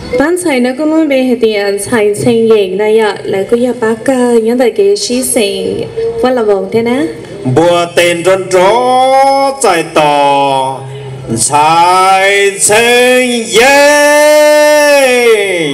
bán xài nó có muốn về hệ tiền xài xanh nhện này ạ lại có nhà bác cơ nhớ tới cái xí xanh vẫn là vòng thế nè bùa tên rôn rô chạy tỏ xài xanh nhện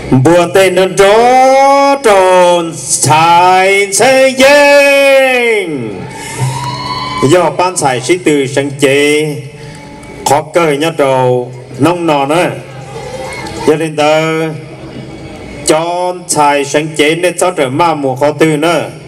bùa tên đơn tró tròn xài xây dên do ban xài sĩ từ sáng chế khó cơ nhá trầu nông nò nữa cho nên tờ cho xài sáng chế nên cho trở mà mùa khó tư nữa